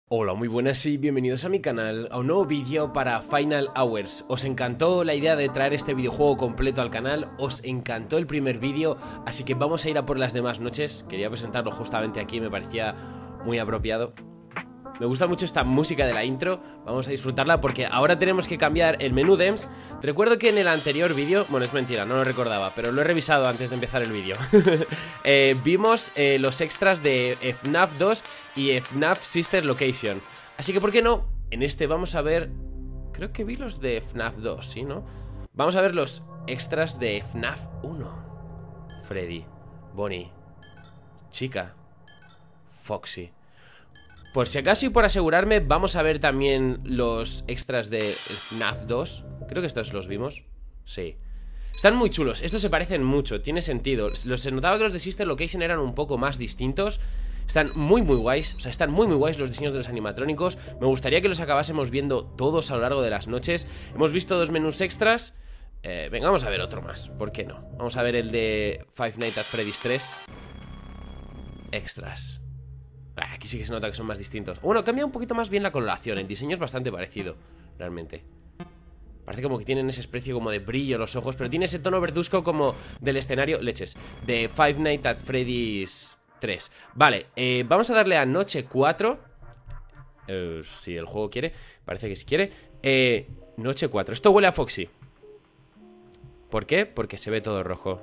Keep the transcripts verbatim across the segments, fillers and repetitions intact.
Hola, muy buenas y bienvenidos a mi canal, a un nuevo vídeo para Final Hours. ¿Os encantó la idea de traer este videojuego completo al canal? ¿Os encantó el primer vídeo? Así que vamos a ir a por las demás noches. Quería presentarlo justamente aquí, me parecía muy apropiado. Me gusta mucho esta música de la intro, vamos a disfrutarla porque ahora tenemos que cambiar el menú D E M S. Recuerdo que en el anterior vídeo, bueno, es mentira, no lo recordaba, pero lo he revisado antes de empezar el vídeo. eh, Vimos eh, los extras de F NAF dos y F NAF Sister Location. Así que, ¿por qué no? En este vamos a ver... Creo que vi los de F NAF dos, ¿sí, no? Vamos a ver los extras de F NAF uno. Freddy, Bonnie, Chica, Foxy. Por si acaso y por asegurarme, vamos a ver también los extras de F NAF dos. Creo que estos los vimos. Sí. Están muy chulos, estos se parecen mucho, tiene sentido. Los, se notaba que los de Sister Location eran un poco más distintos. Están muy muy guays, o sea, están muy muy guays los diseños de los animatrónicos. Me gustaría que los acabásemos viendo todos a lo largo de las noches. Hemos visto dos menús extras. eh, Venga, vamos a ver otro más, ¿por qué no? Vamos a ver el de Five Nights at Freddy's tres. Extras. Aquí sí que se nota que son más distintos. Bueno, cambia un poquito más bien la coloración. El diseño es bastante parecido, realmente. Parece como que tienen ese especie como de brillo en los ojos, pero tiene ese tono verduzco como del escenario, leches, de Five Nights at Freddy's tres. Vale, eh, vamos a darle a noche cuatro. eh, Si el juego quiere, parece que sí quiere. eh, Noche cuatro, esto huele a Foxy. ¿Por qué? Porque se ve todo rojo.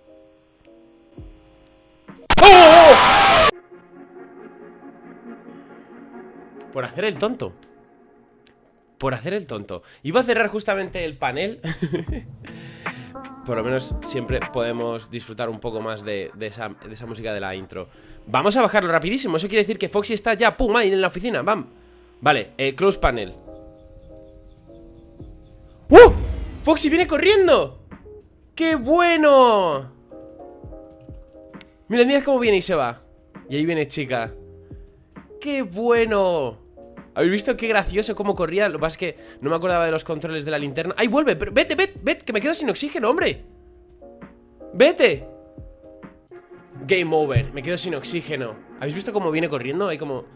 ¡Oh! Por hacer el tonto. Por hacer el tonto. Iba a cerrar justamente el panel. Por lo menos siempre podemos disfrutar un poco más de, de, esa, de esa música de la intro. Vamos a bajarlo rapidísimo. Eso quiere decir que Foxy está ya, pum, ahí en la oficina, bam. Vale, eh, close panel. ¡Uh! ¡Foxy viene corriendo! ¡Qué bueno! Mirad, mirad cómo viene y se va. Y ahí viene Chica. ¡Qué bueno! ¿Habéis visto qué gracioso cómo corría? Lo que pasa es que no me acordaba de los controles de la linterna. ¡Ay, vuelve! Pero vete, vete, vete, que me quedo sin oxígeno, hombre. ¡Vete! Game over, me quedo sin oxígeno. ¿Habéis visto cómo viene corriendo? Hay como...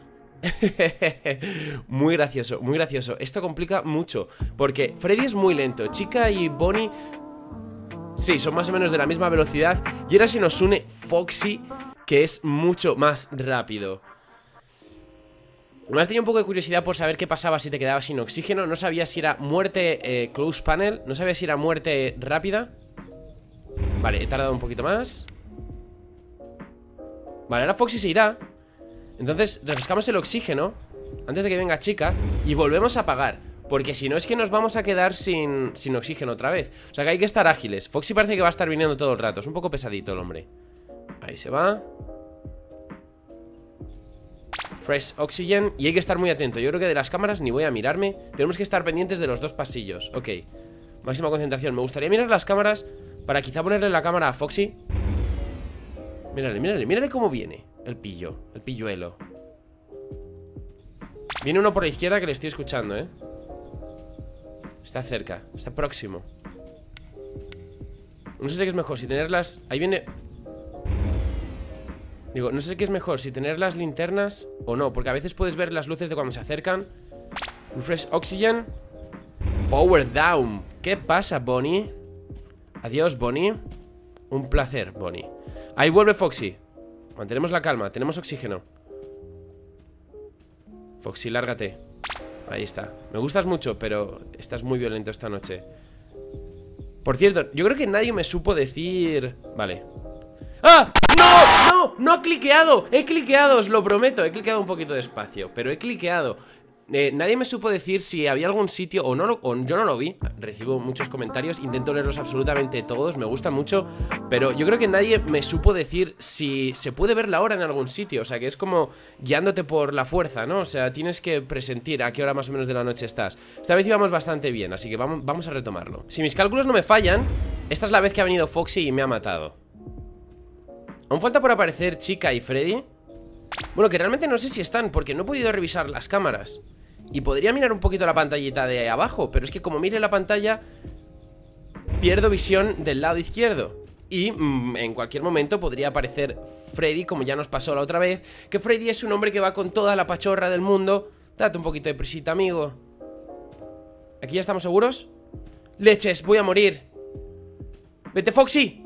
Muy gracioso, muy gracioso. Esto complica mucho, porque Freddy es muy lento. Chica y Bonnie... sí, son más o menos de la misma velocidad. Y ahora se nos une Foxy, que es mucho más rápido. Me has tenido un poco de curiosidad por saber qué pasaba si te quedabas sin oxígeno. No sabía si era muerte eh, close panel. No sabía si era muerte rápida. Vale, he tardado un poquito más. Vale, ahora Foxy se irá. Entonces refrescamos el oxígeno antes de que venga Chica y volvemos a apagar, porque si no es que nos vamos a quedar sin, sin oxígeno otra vez. O sea que hay que estar ágiles. Foxy parece que va a estar viniendo todo el rato. Es un poco pesadito el hombre. Ahí se va. Fresh Oxygen. Y hay que estar muy atento. Yo creo que de las cámaras ni voy a mirarme. Tenemos que estar pendientes de los dos pasillos. Ok, máxima concentración. Me gustaría mirar las cámaras para quizá ponerle la cámara a Foxy. Mírale, mírale, mírale cómo viene el pillo, el pilluelo. Viene uno por la izquierda que le estoy escuchando, eh. Está cerca, está próximo. No sé si es mejor si tenerlas... Ahí viene... Digo, no sé qué es mejor, si tener las linternas o no, porque a veces puedes ver las luces de cuando se acercan. Refresh Oxygen. Power down. ¿Qué pasa, Bonnie? Adiós, Bonnie. Un placer, Bonnie. Ahí vuelve Foxy. Mantenemos la calma, tenemos oxígeno. Foxy, lárgate. Ahí está. Me gustas mucho, pero estás muy violento esta noche. Por cierto, yo creo que nadie me supo decir... Vale. ¡Ah! ¡No! ¡No! ¡No he cliqueado! He cliqueado, os lo prometo. He cliqueado un poquito despacio, pero he cliqueado. eh, Nadie me supo decir si había algún sitio o no lo, o yo no lo vi. Recibo muchos comentarios, intento leerlos absolutamente todos. Me gusta mucho, pero yo creo que nadie me supo decir si se puede ver la hora en algún sitio. O sea, que es como guiándote por la fuerza, ¿no? O sea, tienes que presentir a qué hora más o menos de la noche estás. Esta vez íbamos bastante bien, así que vamos, vamos a retomarlo. Si mis cálculos no me fallan, esta es la vez que ha venido Foxy y me ha matado. Aún falta por aparecer Chica y Freddy. Bueno, que realmente no sé si están, porque no he podido revisar las cámaras. Y podría mirar un poquito la pantallita de abajo, pero es que como mire la pantalla pierdo visión del lado izquierdo. Y mmm, en cualquier momento podría aparecer Freddy, como ya nos pasó la otra vez. Que Freddy es un hombre que va con toda la pachorra del mundo Date un poquito de prisita, amigo. ¿Aquí ya estamos seguros? ¡Leches! ¡Voy a morir! ¡Vete, Foxy!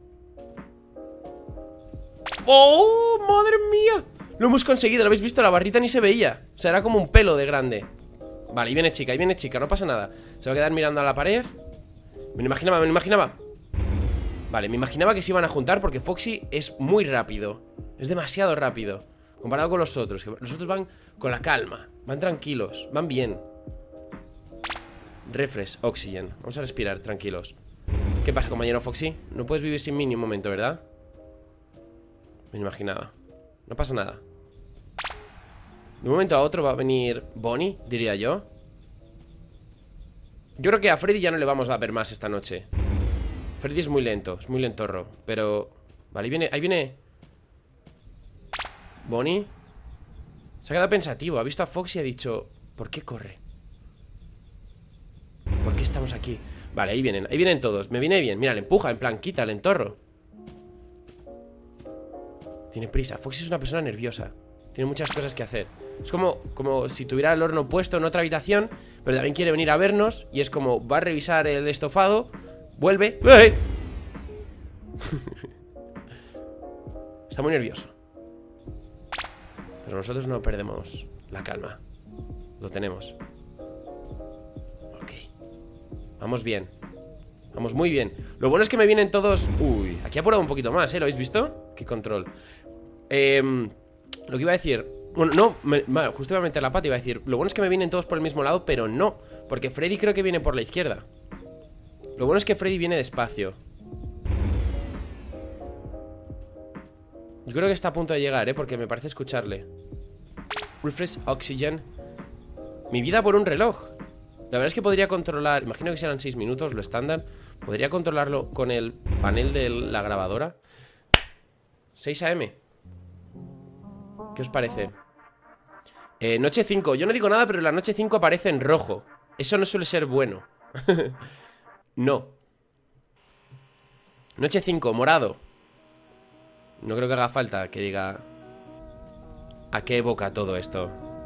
¡Oh! ¡Madre mía! Lo hemos conseguido, ¿lo habéis visto? La barrita ni se veía. O sea, era como un pelo de grande. Vale, ahí viene chica, ahí viene chica, no pasa nada. Se va a quedar mirando a la pared. Me lo imaginaba, me lo imaginaba. Vale, me imaginaba que se iban a juntar porque Foxy es muy rápido. Es demasiado rápido comparado con los otros. Los otros van con la calma, van tranquilos, van bien. Refresh, oxygen. Vamos a respirar, tranquilos. ¿Qué pasa, compañero Foxy? No puedes vivir sin mí ni un momento, ¿verdad? Me lo imaginaba. No pasa nada. De un momento a otro va a venir Bonnie, diría yo. Yo creo que a Freddy ya no le vamos a ver más esta noche. Freddy es muy lento, es muy lentorro. Pero... Vale, ahí viene, ahí viene Bonnie. Se ha quedado pensativo, ha visto a Foxy y ha dicho: ¿por qué corre? ¿Por qué estamos aquí? Vale, ahí vienen, ahí vienen todos. Me viene bien, mira, le empuja, en plan, quita el entorro. Tiene prisa, Foxy es una persona nerviosa. Tiene muchas cosas que hacer. Es como, como si tuviera el horno puesto en otra habitación, pero también quiere venir a vernos. Y es como, va a revisar el estofado, vuelve. ¡Hey! Está muy nervioso. Pero nosotros no perdemos la calma. Lo tenemos. Ok. Vamos bien. Vamos muy bien. Lo bueno es que me vienen todos... Uy, aquí ha apurado un poquito más, ¿eh? ¿Lo habéis visto? Qué control. Eh, lo que iba a decir... Bueno, no, me, bueno, justo iba a meter la pata y iba a decir: lo bueno es que me vienen todos por el mismo lado, pero no, porque Freddy creo que viene por la izquierda. Lo bueno es que Freddy viene despacio. Yo creo que está a punto de llegar, ¿eh? Porque me parece escucharle. Refresh oxygen. Mi vida por un reloj. La verdad es que podría controlar... Imagino que serán seis minutos, lo estándar. Podría controlarlo con el panel de la grabadora. seis a eme. ¿Qué os parece? Eh, noche cinco. Yo no digo nada, pero la noche cinco aparece en rojo. Eso no suele ser bueno. No. Noche cinco, morado. No creo que haga falta que diga a qué evoca todo esto.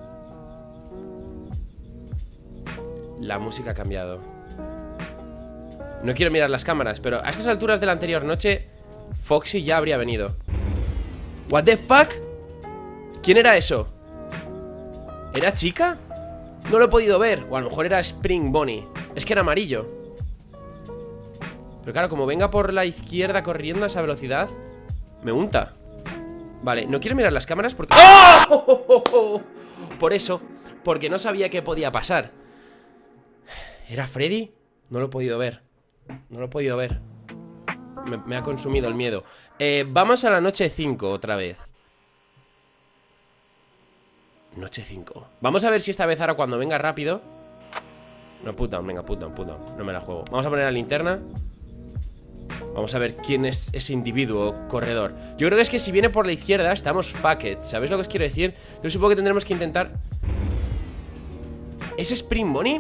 La música ha cambiado. No quiero mirar las cámaras, pero a estas alturas de la anterior noche Foxy ya habría venido. What the fuck? ¿Quién era eso? ¿Era chica? No lo he podido ver. O a lo mejor era Spring Bonnie. Es que era amarillo. Pero claro, como venga por la izquierda corriendo a esa velocidad, me unta. Vale, no quiero mirar las cámaras porque... ¡Oh! Por eso, porque no sabía qué podía pasar. ¿Era Freddy? No lo he podido ver. No lo he podido ver. Me, me ha consumido el miedo. eh, Vamos a la noche cinco otra vez. Noche cinco. Vamos a ver si esta vez ahora cuando venga rápido... No, put down, venga, put down, put down. No me la juego. Vamos a poner la linterna. Vamos a ver quién es ese individuo corredor. Yo creo que es que si viene por la izquierda estamos fucked. ¿Sabéis lo que os quiero decir? Yo supongo que tendremos que intentar... ¿Es Spring Bonnie?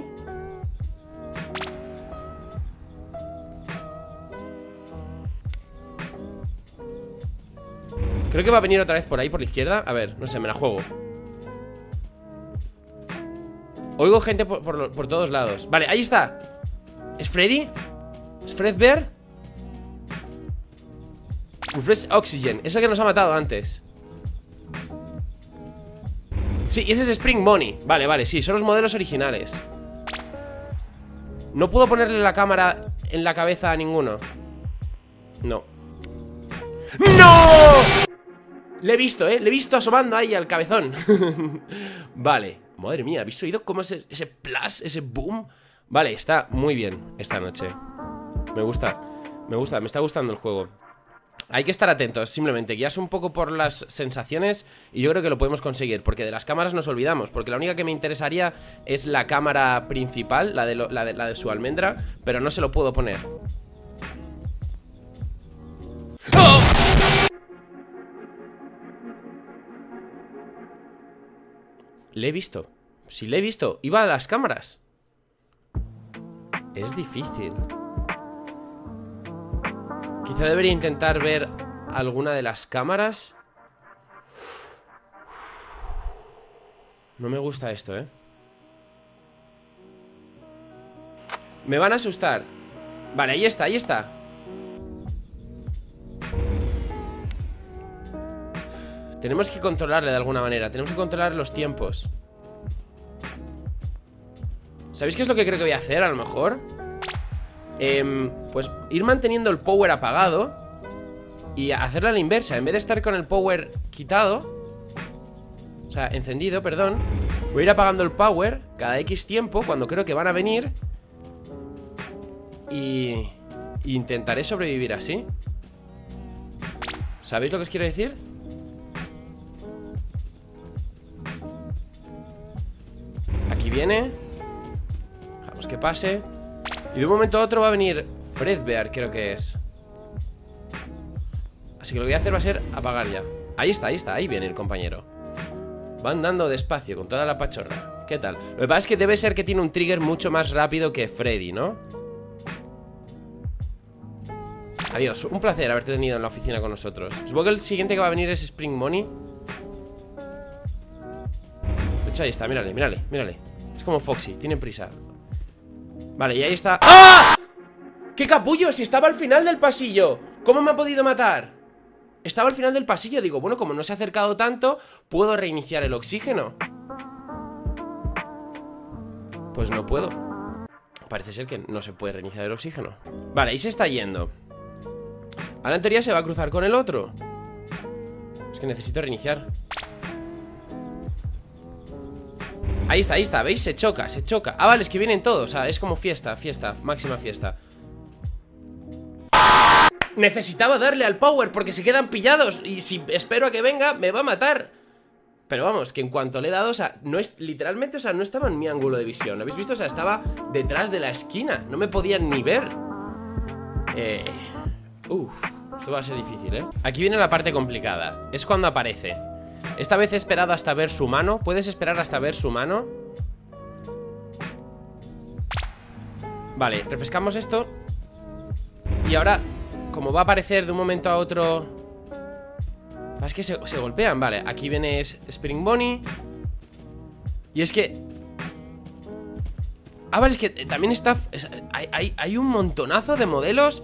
Creo que va a venir otra vez por ahí, por la izquierda. A ver, no sé, me la juego. Oigo gente por, por, por todos lados. Vale, ahí está. ¿Es Freddy? ¿Es Fredbear? Refresh Oxygen. Es el que nos ha matado antes. Sí, ese es Spring Bonnie. Vale, vale, sí, son los modelos originales. No puedo ponerle la cámara en la cabeza a ninguno. No. ¡No! Le he visto, eh, le he visto asomando ahí al cabezón. Vale, madre mía, ¿habéis oído cómo es ese, ese plus, ese boom? Vale, está muy bien esta noche. Me gusta, me gusta, me está gustando el juego. Hay que estar atentos, simplemente guías un poco por las sensaciones y yo creo que lo podemos conseguir, porque de las cámaras nos olvidamos, porque la única que me interesaría es la cámara principal, la de, lo, la de, la de su almendra, pero no se lo puedo poner. ¡Oh! Le he visto. Si le he visto, iba a las cámaras. Es difícil. Quizá debería intentar ver alguna de las cámaras. No me gusta esto, ¿eh? Me van a asustar. Vale, ahí está, ahí está. Tenemos que controlarle de alguna manera. Tenemos que controlar los tiempos. ¿Sabéis qué es lo que creo que voy a hacer a lo mejor? Eh, pues ir manteniendo el power apagado y hacerla a la inversa. En vez de estar con el power quitado, o sea, encendido, perdón, voy a ir apagando el power cada X tiempo cuando creo que van a venir. Y, y intentaré sobrevivir así. ¿Sabéis lo que os quiero decir? Aquí viene. Dejamos que pase. Y de un momento a otro va a venir Fredbear, creo que es. Así que lo que voy a hacer va a ser apagar ya. Ahí está, ahí está, ahí viene el compañero. Va andando despacio, con toda la pachorra. ¿Qué tal? Lo que pasa es que debe ser que tiene un trigger mucho más rápido que Freddy, ¿no? Adiós, un placer haberte tenido en la oficina con nosotros. Supongo que el siguiente que va a venir es Spring Bonnie. De hecho, ahí está, mírale, mírale, mírale. Es como Foxy, tiene prisa. Vale, y ahí está. ¡Ah! ¡Qué capullo! Si estaba al final del pasillo. ¿Cómo me ha podido matar? Estaba al final del pasillo, digo, bueno, como no se ha acercado tanto, puedo reiniciar el oxígeno. Pues no puedo. Parece ser que no se puede reiniciar el oxígeno. Vale, ahí se está yendo. Ahora en teoría se va a cruzar con el otro. Es que necesito reiniciar. Ahí está, ahí está, ¿veis? Se choca, se choca. Ah, vale, es que vienen todos, o sea, es como fiesta, fiesta, máxima fiesta. Necesitaba darle al power porque se quedan pillados. Y si espero a que venga, me va a matar. Pero vamos, que en cuanto le he dado, o sea, no es, literalmente, o sea, no estaba en mi ángulo de visión. ¿Lo habéis visto? O sea, estaba detrás de la esquina. No me podían ni ver. Eh... Uf, esto va a ser difícil, ¿eh? Aquí viene la parte complicada. Es cuando aparece. Esta vez he esperado hasta ver su mano. ¿Puedes esperar hasta ver su mano? Vale, refrescamos esto. Y ahora, como va a aparecer de un momento a otro... Es que se, se golpean, vale. Aquí viene Spring Bonnie. Y es que... Ah, vale, es que también está... Es, hay, hay, hay un montonazo de modelos.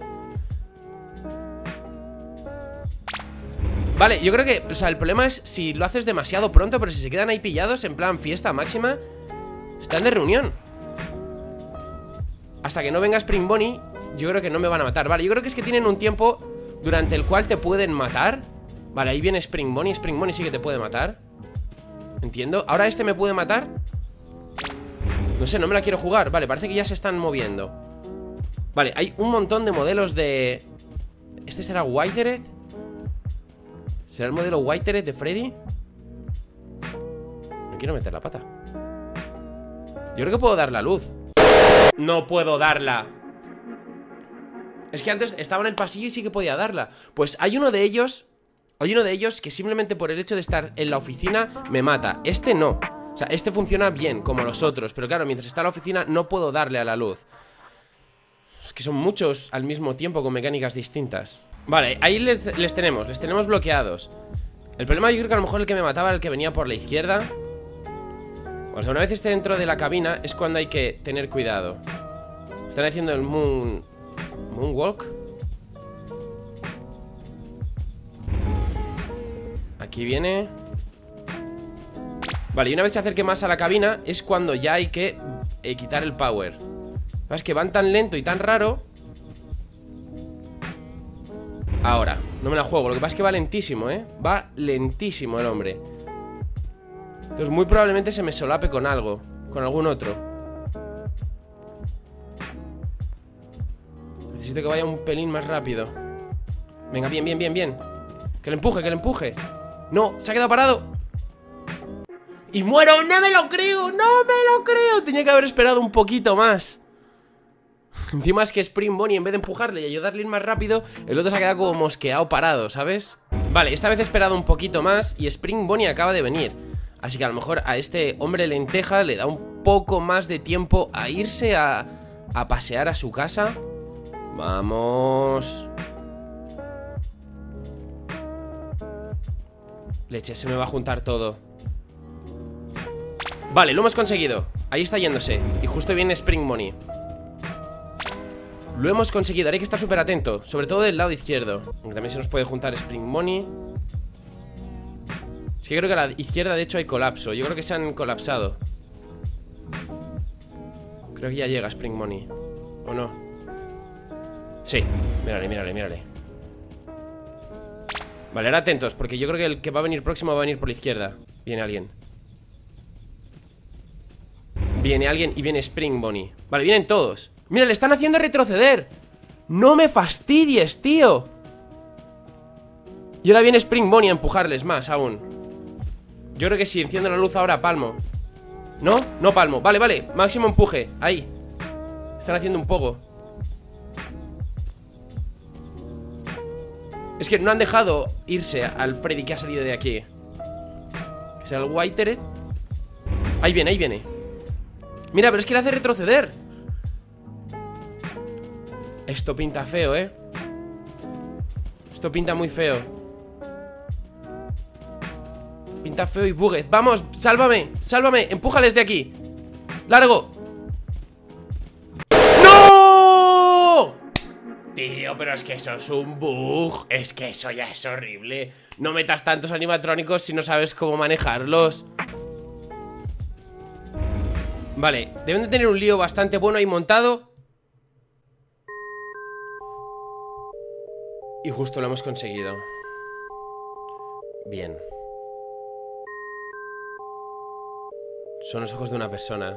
Vale, yo creo que, o sea, el problema es si lo haces demasiado pronto. Pero si se quedan ahí pillados, en plan fiesta máxima, están de reunión. Hasta que no venga Spring Bonnie, yo creo que no me van a matar. Vale, yo creo que es que tienen un tiempo durante el cual te pueden matar. Vale, ahí viene Spring Bonnie. Spring Bonnie sí que te puede matar. Entiendo, ahora este me puede matar. No sé, no me la quiero jugar. Vale, parece que ya se están moviendo. Vale, hay un montón de modelos de... ¿Este será Whitehead? ¿Será el modelo Whitehead de Freddy? No quiero meter la pata. Yo creo que puedo dar la luz. No puedo darla. Es que antes estaba en el pasillo y sí que podía darla. Pues hay uno de ellos... Hay uno de ellos que simplemente por el hecho de estar en la oficina me mata. Este no. O sea, este funciona bien, como los otros. Pero claro, mientras está en la oficina no puedo darle a la luz. Es que son muchos al mismo tiempo con mecánicas distintas. Vale, ahí les, les tenemos, les tenemos bloqueados. El problema yo creo que a lo mejor el que me mataba era el que venía por la izquierda. O sea, una vez esté dentro de la cabina es cuando hay que tener cuidado. Están haciendo el moon... Moonwalk. Aquí viene. Vale, y una vez se acerque más a la cabina es cuando ya hay que eh, quitar el power. Es que van tan lento y tan raro. Ahora, no me la juego. Lo que pasa es que va lentísimo, ¿eh? Va lentísimo el hombre. Entonces muy probablemente se me solape con algo. Con algún otro. Necesito que vaya un pelín más rápido. Venga, bien, bien, bien, bien. Que le empuje, que le empuje. No, se ha quedado parado. Y muero, no me lo creo, no me lo creo. Tenía que haber esperado un poquito más. Encima es que Spring Bonnie, en vez de empujarle y ayudarle a ir más rápido, el otro se ha quedado como mosqueado parado, ¿sabes? Vale, esta vez he esperado un poquito más y Spring Bonnie acaba de venir. Así que a lo mejor a este hombre lenteja le da un poco más de tiempo a irse a, a pasear a su casa. Vamos. Leche, se me va a juntar todo. Vale, lo hemos conseguido. Ahí está yéndose. Y justo viene Spring Money. Lo hemos conseguido, hay que estar súper atento. Sobre todo del lado izquierdo. Aunque también se nos puede juntar Spring Money. Es que creo que a la izquierda de hecho hay colapso. Yo creo que se han colapsado. Creo que ya llega Spring Money. ¿O no? Sí, mírale, mírale, mírale. Vale, ahora atentos, porque yo creo que el que va a venir próximo va a venir por la izquierda. Viene alguien. Viene alguien y viene Spring Money. Vale, vienen todos. Mira, le están haciendo retroceder. No me fastidies, tío. Y ahora viene Spring Money a empujarles más aún. Yo creo que si enciendo la luz ahora palmo. ¿No? No palmo, vale, vale, máximo empuje, ahí. Están haciendo un poco. Es que no han dejado irse al Freddy que ha salido de aquí. Que sea el Whiteret. Ahí viene, ahí viene. Mira, pero es que le hace retroceder. Esto pinta feo, ¿eh? Esto pinta muy feo. Pinta feo y buguez. Vamos, sálvame, sálvame, empújales de aquí. ¡Largo! ¡No! Tío, pero es que eso es un bug. Es que eso ya es horrible. No metas tantos animatrónicos si no sabes cómo manejarlos. Vale, deben de tener un lío bastante bueno ahí montado. Y justo lo hemos conseguido. Bien. Son los ojos de una persona.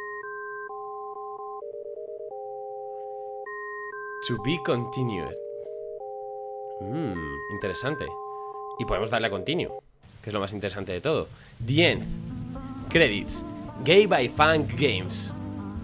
To be continued. Mmm, interesante. Y podemos darle a continue, que es lo más interesante de todo. The End. Credits. Gay by Funk Games.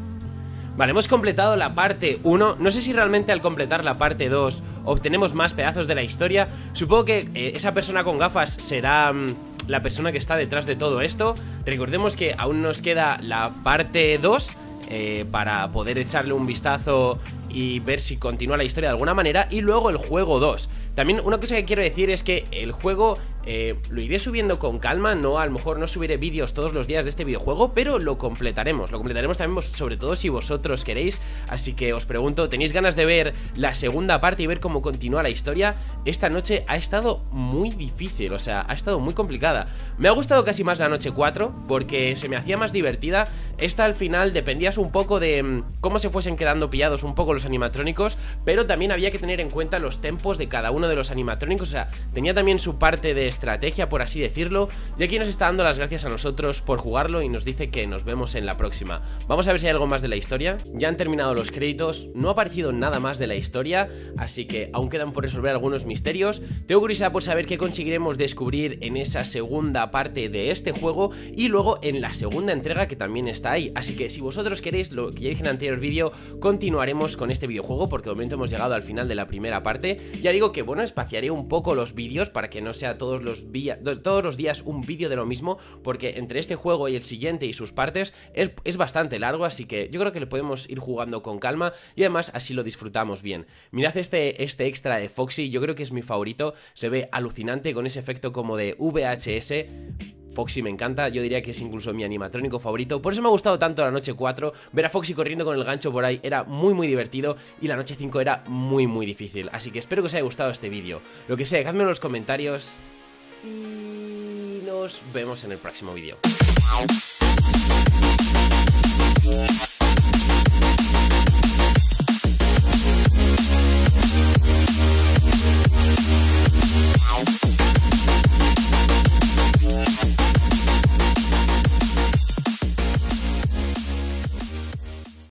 Vale, hemos completado la parte uno. No sé si realmente al completar la parte dos obtenemos más pedazos de la historia. Supongo que eh, esa persona con gafas será mmm, la persona que está detrás de todo esto. Recordemos que aún nos queda la parte dos eh, para poder echarle un vistazo y ver si continúa la historia de alguna manera. Y luego el juego dos. También una cosa que quiero decir es que el juego eh, lo iré subiendo con calma. No, a lo mejor no subiré vídeos todos los días de este videojuego, pero lo completaremos. Lo completaremos también, sobre todo si vosotros queréis. Así que os pregunto, ¿tenéis ganas de ver la segunda parte y ver cómo continúa la historia? Esta noche ha estado muy difícil, o sea, ha estado muy complicada. Me ha gustado casi más la noche cuatro, porque se me hacía más divertida. Esta al final dependías un poco de mmm, cómo se fuesen quedando pillados un poco los animatrónicos, pero también había que tener en cuenta los tempos de cada uno de los animatrónicos. O sea, tenía también su parte de estrategia, por así decirlo. Y aquí nos está dando las gracias a nosotros por jugarlo y nos dice que nos vemos en la próxima. Vamos a ver si hay algo más de la historia. Ya han terminado los créditos, no ha aparecido nada más de la historia, así que aún quedan por resolver algunos misterios. Tengo curiosidad por saber qué conseguiremos descubrir en esa segunda parte de este juego y luego en la segunda entrega, que también está ahí. Así que si vosotros queréis, lo que ya dije en el anterior vídeo, continuaremos con este videojuego, porque de momento hemos llegado al final de la primera parte. Ya digo que bueno, espaciaré un poco los vídeos para que no sea todos los, todos los días un vídeo de lo mismo, porque entre este juego y el siguiente y sus partes es, es bastante largo, así que yo creo que le podemos ir jugando con calma y además así lo disfrutamos bien. Mirad este, este extra de Foxy, yo creo que es mi favorito, se ve alucinante con ese efecto como de V H S. Foxy me encanta, yo diría que es incluso mi animatrónico favorito. Por eso me ha gustado tanto la noche cuatro. Ver a Foxy corriendo con el gancho por ahí era muy muy divertido. Y la noche cinco era muy muy difícil. Así que espero que os haya gustado este vídeo. Lo que sea, dejadme en los comentarios. Y nos vemos en el próximo vídeo.